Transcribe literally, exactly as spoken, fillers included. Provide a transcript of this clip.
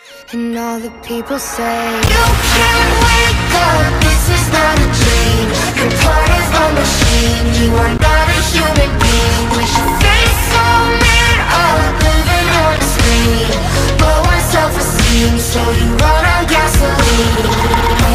And all the people say, you can't wake up, this is not a dream. You're part of a machine, you are not a human being. With your face so lit up, living on a screen. Low on self-esteem, so you run on gasoline.